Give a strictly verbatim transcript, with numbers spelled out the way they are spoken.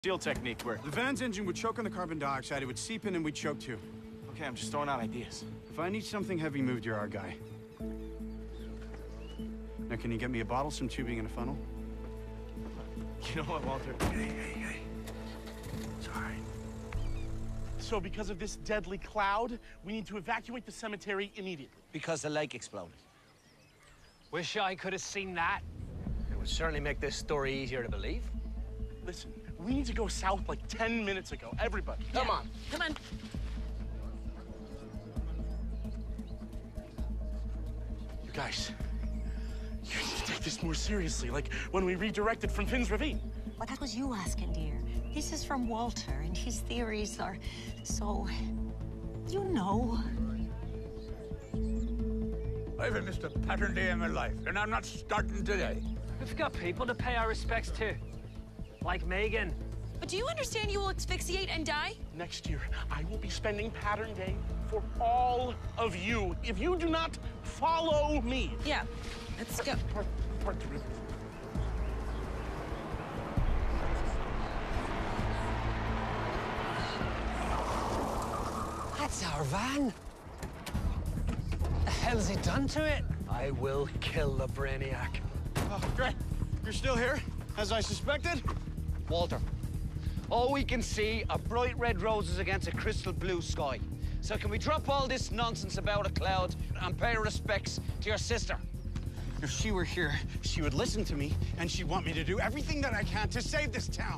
Seal technique work? The van's engine would choke on the carbon dioxide, it would seep in and we'd choke too. Okay, I'm just throwing out ideas. If I need something heavy moved, you're our guy. Now, can you get me a bottle, some tubing, and a funnel? You know what, Walter? Hey, hey, hey. It's all right. So because of this deadly cloud, we need to evacuate the cemetery immediately. Because the lake exploded. Wish I could have seen that. It would certainly make this story easier to believe. Listen, we need to go south like ten minutes ago. Everybody, come Yeah. on. Come on. You guys, you need to take this more seriously, like when we redirected from Finn's Ravine. Well, that was you asking, dear. This is from Walter, and his theories are so... You know. I haven't missed a pattern day in my life, and I'm not starting today. We've got people to pay our respects to. Like Megan. But do you understand you will asphyxiate and die? Next year, I will be spending Pattern Day for all of you if you do not follow me. Yeah, let's go. Part, part three. That's our van. The hell's he done to it? I will kill the brainiac. Oh, great. You're still here, as I suspected? Walter, all we can see are bright red roses against a crystal blue sky. So can we drop all this nonsense about a cloud and pay our respects to your sister? If she were here, she would listen to me, and she'd want me to do everything that I can to save this town.